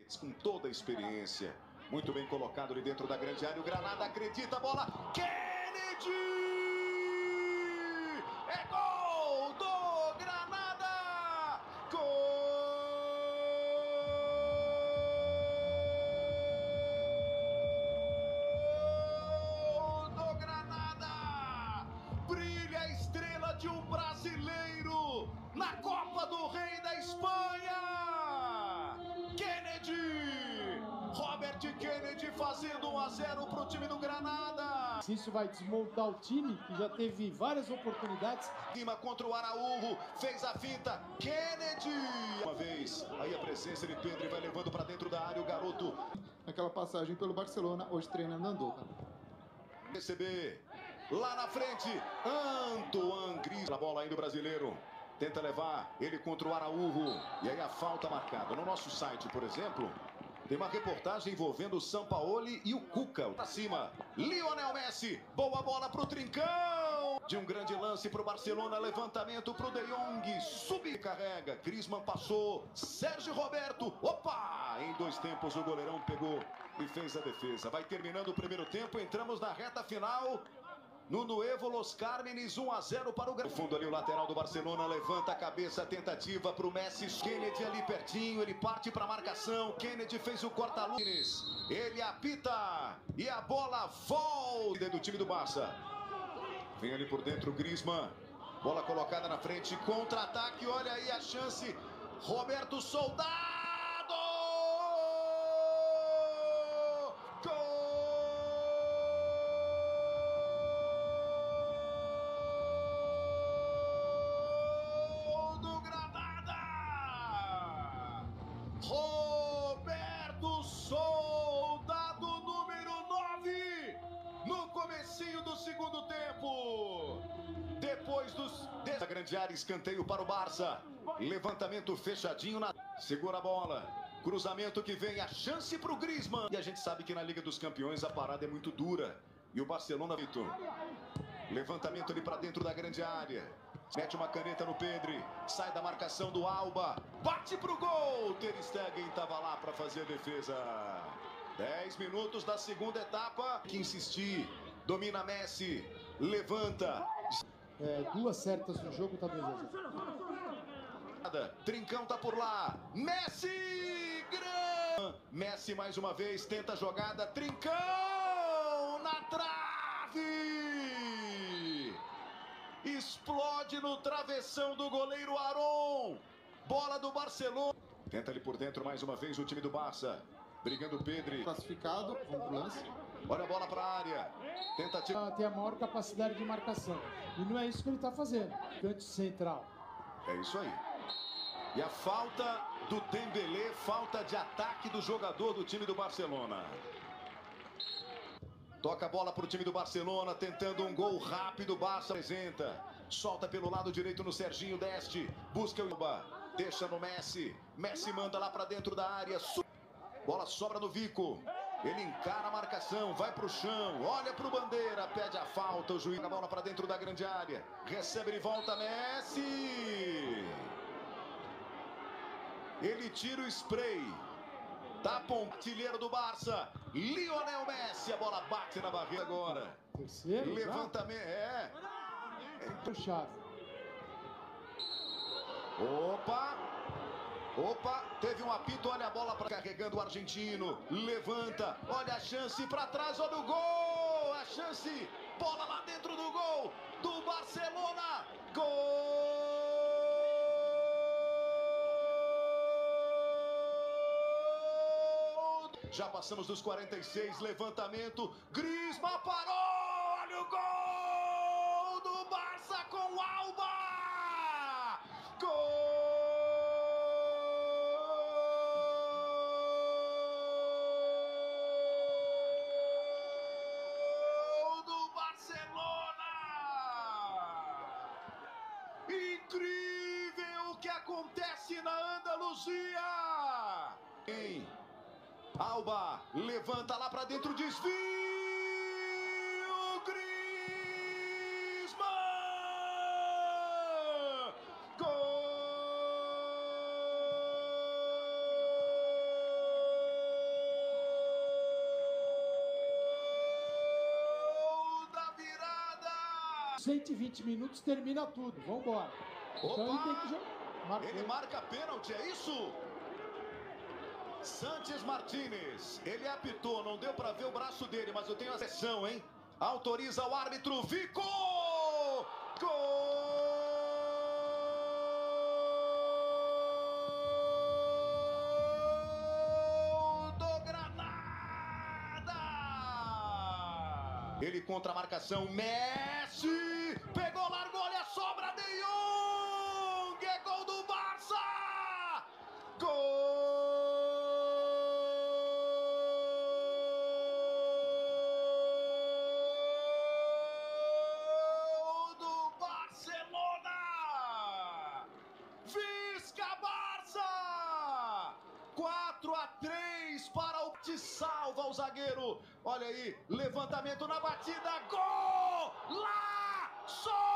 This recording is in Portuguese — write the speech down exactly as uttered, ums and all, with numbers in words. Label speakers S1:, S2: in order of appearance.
S1: Com toda a experiência, muito bem colocado ali dentro da grande área, o Granada acredita, a bola, Kennedy! É gol do Granada! Gol do Granada! Brilha a estrela de um brasileiro na Copa do Rei da Espanha! Robert Kennedy fazendo um a zero para o time do Granada.
S2: Isso vai desmontar o time, que já teve várias oportunidades.
S1: Lima contra o Araújo, fez a finta, Kennedy! Uma vez, aí a presença de Pedro vai levando para dentro da área o garoto.
S3: Aquela passagem pelo Barcelona, hoje treina na Andorra.
S1: Receber, lá na frente, Antoine Griezmann. A bola ainda o brasileiro. Tenta levar ele contra o Araújo. E aí a falta marcada. No nosso site, por exemplo, tem uma reportagem envolvendo o Sampaoli e o Cuca. Pra cima, Lionel Messi. Boa bola pro Trincão. De um grande lance pro Barcelona. Levantamento pro De Jong. Subcarrega. Griezmann passou. Sérgio Roberto. Opa! Em dois tempos o goleirão pegou e fez a defesa. Vai terminando o primeiro tempo. Entramos na reta final. No Nuevo Los Cármenes, um a zero para o Granada. No fundo ali o lateral do Barcelona levanta a cabeça, tentativa para o Messi. Kennedy ali pertinho, ele parte para a marcação. Kennedy fez o corta-luz. Ele apita e a bola volta do time do Barça. Vem ali por dentro o Griezmann. Bola colocada na frente, contra-ataque. Olha aí a chance. Roberto Soldado! Roberto Soldado, número nove, no comecinho do segundo tempo. Depois dos... Dessa grande área, escanteio para o Barça. Levantamento fechadinho na... Segura a bola. Cruzamento que vem, a chance para o Griezmann. E a gente sabe que na Liga dos Campeões a parada é muito dura. E o Barcelona, Vitor. Levantamento ali para dentro da grande área. Mete uma caneta no Pedri, sai da marcação do Alba, bate pro gol. Ter Stegen estava lá para fazer a defesa. dez minutos da segunda etapa. Que insistir, domina Messi, levanta.
S2: É, duas certas no jogo, tá dois a zero.
S1: Trincão tá por lá, Messi, grande. Messi mais uma vez tenta a jogada, Trincão na trave. Explode no travessão do goleiro Aron. Bola do Barcelona. Tenta ali por dentro mais uma vez o time do Barça. Brigando o Pedri.
S3: Classificado, vamos pro lance.
S1: Olha a bola para a área. Tentativa.
S2: Tem a maior capacidade de marcação. E não é isso que ele está fazendo. Canto central.
S1: É isso aí. E a falta do Dembélé, falta de ataque do jogador do time do Barcelona. Toca a bola para o time do Barcelona, tentando um gol rápido. Barça apresenta, solta pelo lado direito no Serginho Deste, busca o Ilba, deixa no Messi. Messi manda lá para dentro da área. Bola sobra no Vico. Ele encara a marcação, vai para o chão, olha para o Bandeira, pede a falta. O juiz a bola para dentro da grande área, recebe de volta Messi. Ele tira o spray. Tá pontilheiro do Barça, Lionel Messi, a bola bate na barreira agora.
S2: Terceiro,
S1: levantamento, é.
S2: Puxado.
S1: Opa, opa, teve um apito, olha a bola para carregando o argentino, levanta, olha a chance para trás, olha o gol, a chance, bola lá dentro do gol do Barcelona, gol! Já passamos dos quarenta e seis, levantamento, Griezmann parou, olha o gol do Barça com o Alba! Gol do Barcelona! Incrível o que acontece na Andaluzia! Hein? Alba levanta lá para dentro, desvio, Griezmann, gol
S2: cento e vinte minutos termina tudo. Vambora. Então ele tem que jogar. Marcou.
S1: Ele marca pênalti, é isso? Sanches Martínez, ele apitou, não deu para ver o braço dele, mas eu tenho a sessão, hein? Autoriza o árbitro, Vico! Gol do Granada! Ele contra a marcação, Messi! Pegou, largou, olha a sobra, De Jong! É gol do Barça! Gol! quatro a três para o que salva o zagueiro. Olha aí, levantamento na batida, gol! Lá! Só!